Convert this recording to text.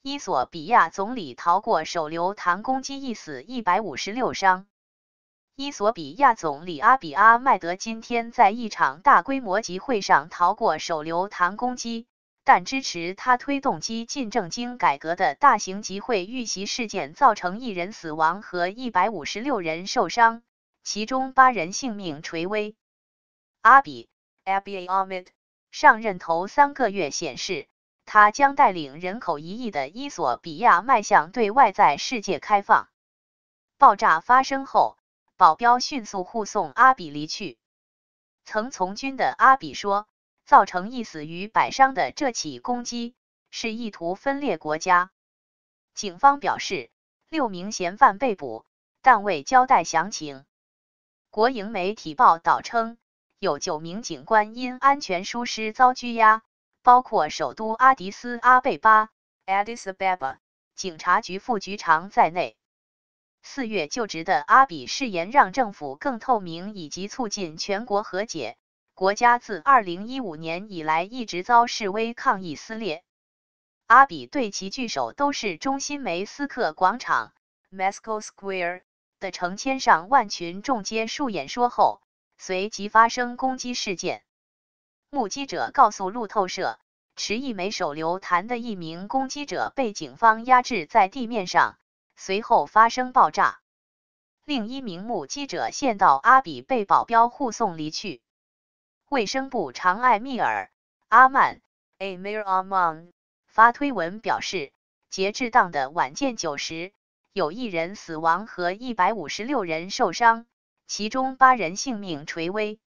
伊索比亚总理逃过手榴弹攻击一死156伤。伊索比亚总理阿比阿麦德今天在一场大规模集会上逃过手榴弹攻击，但支持他推动激进政经改革的大型集会遇袭事件造成1人死亡和156人受伤，其中8人性命垂危。阿比 Abiy Ahmed 上任头3个月显示，他将带领人口1亿的伊索比亚迈向对外在世界开放。爆炸发生后，保镖迅速护送阿比离去。曾从军的阿比说，造成1死于100伤的这起攻击是意图分裂国家。警方表示，6名嫌犯被捕，但未交代详情。国营媒体报道称，有9名警官因安全疏失遭拘押，包括首都阿迪斯阿贝巴 （Addis Ababa） 警察局副局长在内。4月就职的阿比誓言让政府更透明以及促进全国和解。国家自2015年以来一直遭示威抗议撕裂。阿比对其据首都市中心梅斯克广场 （Moscow Square） 的成千上万群众结束演说后，随即发生攻击事件。目击者告诉路透社，持1枚手榴弹的1名攻击者被警方压制在地面上，随后发生爆炸。另1名目击者见到阿比被保镖护送离去。卫生部长艾米尔·阿曼 （Amir Aman） 发推文表示，截至当的晚间9时，有1人死亡和156人受伤，其中8人性命垂危。